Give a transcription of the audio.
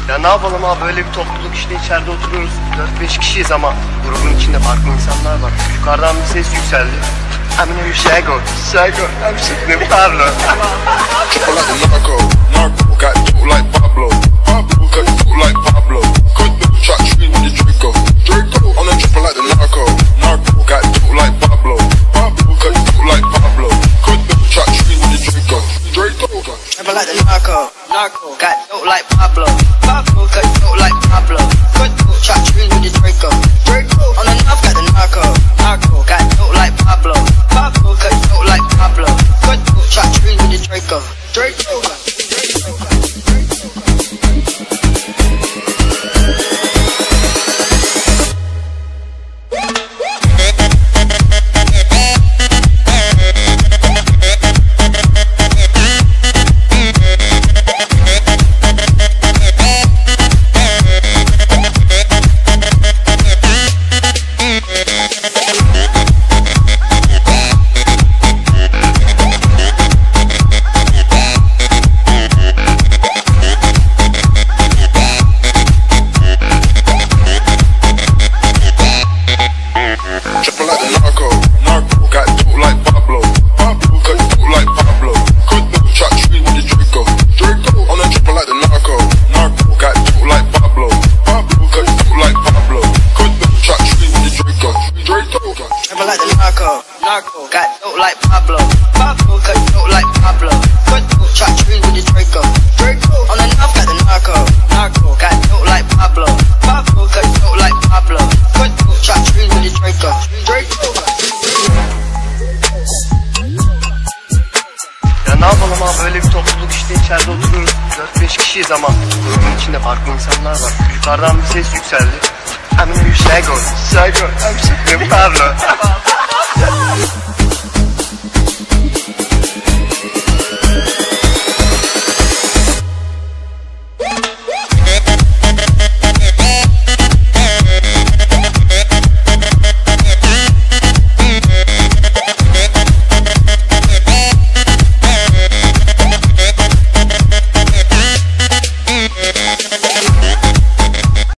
Ya ne yapalım abi, böyle bir topluluk işte, içeride oturuyoruz. 4-5 kişiyiz ama grubun içinde farklı insanlar var. Yukarıdan bir ses yükseldi. I'm Shago, I'm Shago, Pablo. Triple like the narco, got dope like Pablo, cut dope like Pablo, cut dope, shot tree with the Draco, on the triple like the narco, got dope like Pablo, cut dope like Pablo, cut dope, shot tree with the Draco. Triple like the narco, got dope like Pablo, cut dope like Pablo, cut dope, shot tree with the Draco, on the north got the narco, got dope like Pablo, cut dope like Pablo, cut dope, shot tree with the Draco. Triple like the narco, got dope like Pablo, cut dope like Pablo, cut dope, shot tree with the Draco, on the triple like the narco, got dope like Pablo, cut dope like Pablo, cut dope, shot tree with the Draco. Triple like the narco, got dope like Pablo, cut dope like Pablo, cut dope, shot tree with the Draco, on the north got the narco, got dope like Pablo, cut dope like Pablo, cut dope, shot tree with the Draco. Ya ne yapalım abi, böyle bir topluluk işte, içeride oturuyoruz. 4-5 kişiyiz ama grubun içinde farklı insanlar var. Yukarıdan bir ses yükseldi. I'm Shago, I'm Shago, Pablo.